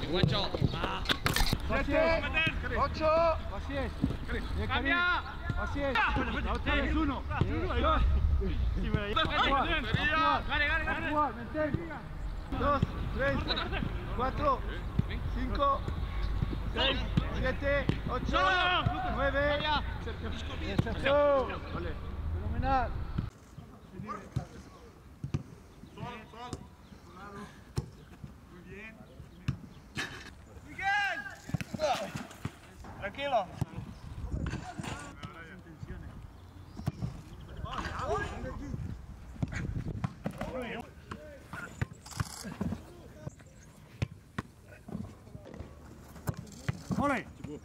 Buen shot. 7, 8, así es. Cambia. Así es. La otra vez 1. 2. Actuar, mantén. 2, 3, 4, 5, 6, 7, 8, 9. Sergio. Fenomenal. Tranquilo. Ole.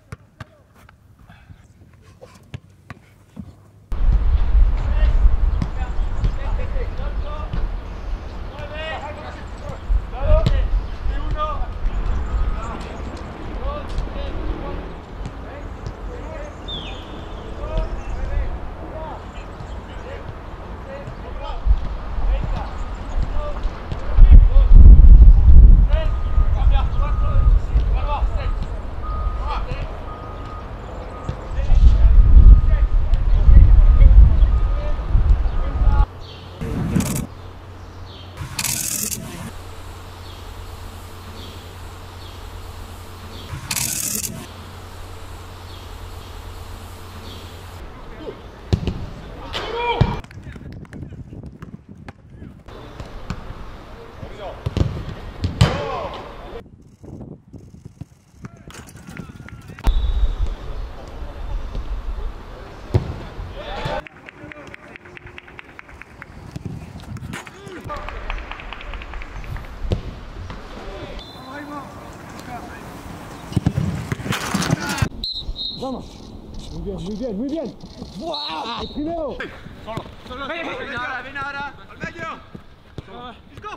Vamos. Muy bien, muy bien, muy bien. ¡Wow! El primero. Solo. Ven ahora. Al medio. Let's go.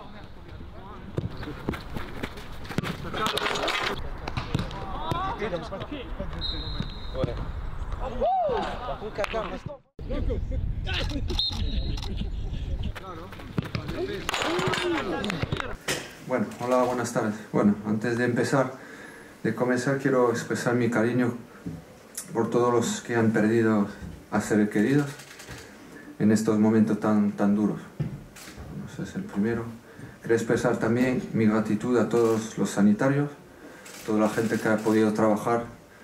Bueno, hola, buenas tardes. Bueno, antes de comenzar quiero expresar mi cariño por todos los que han perdido a seres queridos en estos momentos tan duros. Ese es el primero. Quiero expresar también mi gratitud a todos los sanitarios, toda la gente que ha podido trabajar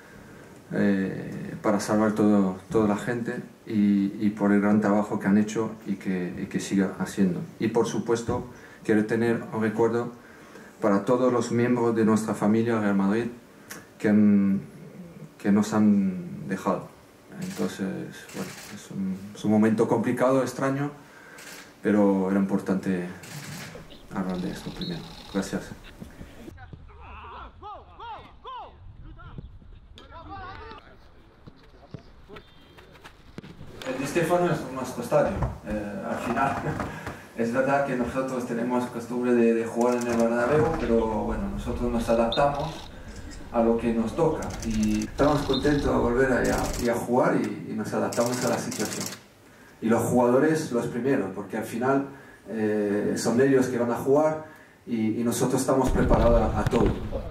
para salvar toda la gente y por el gran trabajo que han hecho y que siga haciendo. Y por supuesto quiero tener un recuerdo para todos los miembros de nuestra familia Real Madrid que nos han dejado. Entonces, bueno, es un momento complicado, extraño, pero era importante hablar de esto primero. Gracias. El Di Stéfano es nuestro estadio. Al final, es verdad que nosotros tenemos costumbre de jugar en el Bernabéu, pero bueno, nosotros nos adaptamos a lo que nos toca y estamos contentos de volver a jugar y nos adaptamos a la situación. Y los jugadores los primeros, porque al final son ellos que van a jugar y nosotros estamos preparados a todo.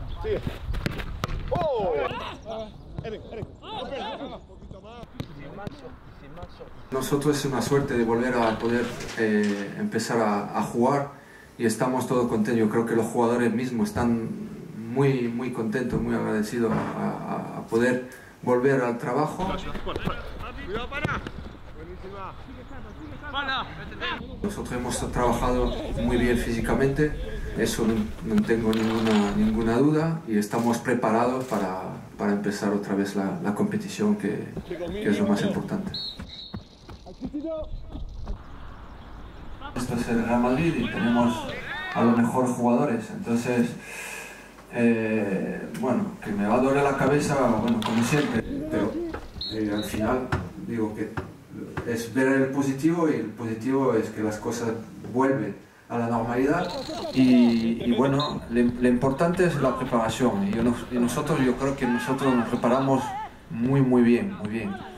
Nosotros es una suerte de volver a poder empezar a jugar y estamos todos contentos. Yo creo que los jugadores mismos están muy contentos, muy agradecidos a poder volver al trabajo. Nosotros hemos trabajado muy bien físicamente, eso no tengo ninguna duda y estamos preparados para empezar otra vez la competición que es lo más importante. Esto es el Real Madrid y tenemos a los mejores jugadores, entonces bueno, que me va a doler la cabeza, bueno, como siempre, pero al final digo que es ver el positivo y el positivo es que las cosas vuelven a la normalidad y bueno, lo importante es la preparación y nosotros, yo creo que nosotros nos preparamos muy bien.